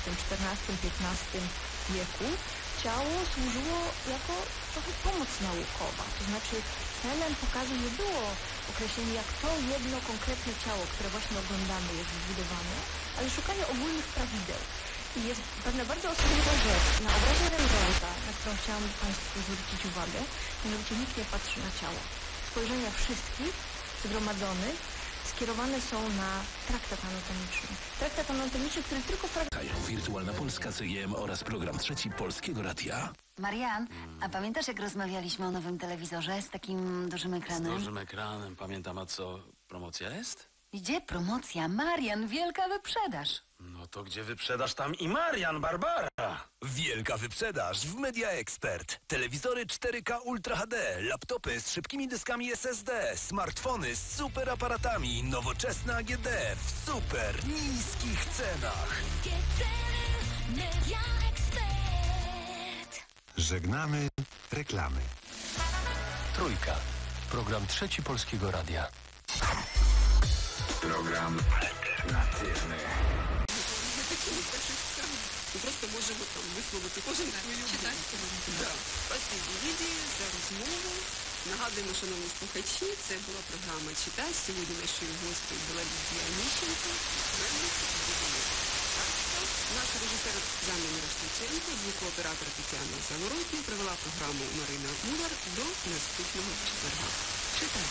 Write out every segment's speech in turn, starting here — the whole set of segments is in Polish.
XIV-XV wieku ciało służyło jako trochę pomoc naukowa. To znaczy celem pokazu nie było określenie, jak to jedno konkretne ciało, które właśnie oglądamy, jest zbudowane, ale szukanie ogólnych prawideł. I jest pewna bardzo osobliwa rzecz na obrazie Rembrandta, na którą chciałam Państwu zwrócić uwagę, mianowicie nikt nie patrzy na ciało. Spojrzenia wszystkich zgromadzonych skierowane są na traktat anatomiczny. Traktat anatomiczny, który tylko Wirtualna Polska, CIM oraz program Trzeci Polskiego Radia. Marian, a pamiętasz, jak rozmawialiśmy o nowym telewizorze z takim dużym ekranem? Z dużym ekranem, pamiętam, a co, promocja jest? Gdzie promocja? Marian, wielka wyprzedaż. No to gdzie wyprzedasz, tam i Marian, Barbara. Wielka wyprzedaż w Media Expert. Telewizory 4K Ultra HD, laptopy z szybkimi dyskami SSD, smartfony z super aparatami, nowoczesne AGD w super niskich cenach. Media Expert. Żegnamy reklamy. Trójka. Program Trzeci Polskiego Radia. Program alternatywny. Просто можемо там висловити кожен свою думку. Спасибі, Лідії, за розмову. Нагадуємо, шановні слухачі, це була програма «Читай». Сьогодні нашою гостею була Лідія Міщенко. Наш режисер Жанна Мірошниченко, звукооператор Тетяна Заворотня провела програму Марина Муляр. До наступного четверга. Читай.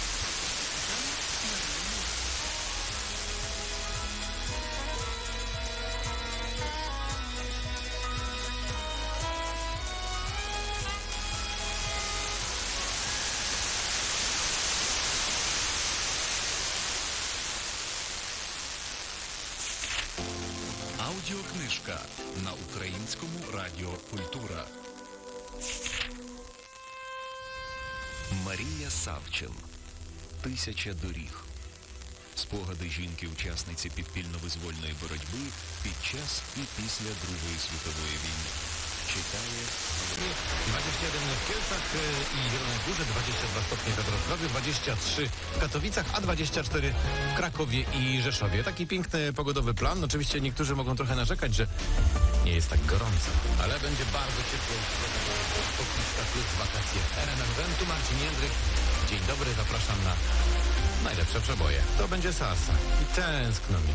Аудіокнижка на українському радіо «Культура». Марія Савчин. «1000 доріг». Спогади жінки-учасниці підпільно-визвольної боротьби під час і після Другої світової війни. Читає 21 w Kielcach i Zielonej Górze, 22 stopnie we Wrocławiu, 23 w Katowicach, a 24 w Krakowie i Rzeszowie. Taki piękny pogodowy plan. Oczywiście niektórzy mogą trochę narzekać, że nie jest tak gorąco, ale będzie bardzo ciepło. Pokiszka plus wakacje. RMF Eventu, Marcin Jędryk. Dzień dobry, zapraszam na najlepsze przeboje. To będzie Sarsa i tęskno mi.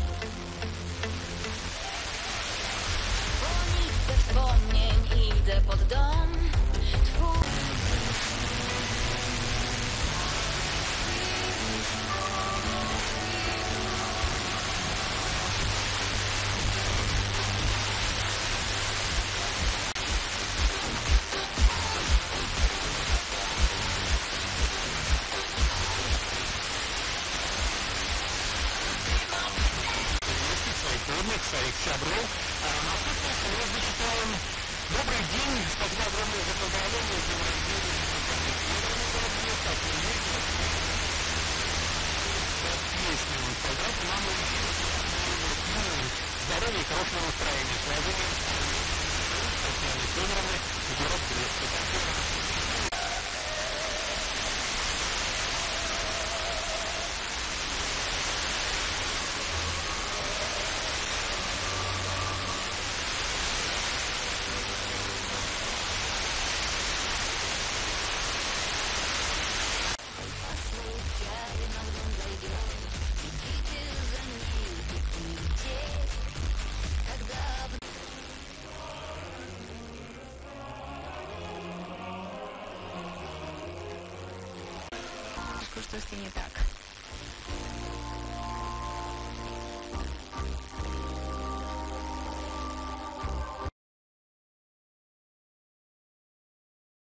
Ze wspomnień idę pod dom twój. Своих сябров. На фото мы зачитаем «Добрый день, спасибо огромное за поздравление с днем рождения». Песню «Поздрав маму». Здоровья и хорошего настроения. Положение Татьяны Федоровны, город Брестский. Что-то не так.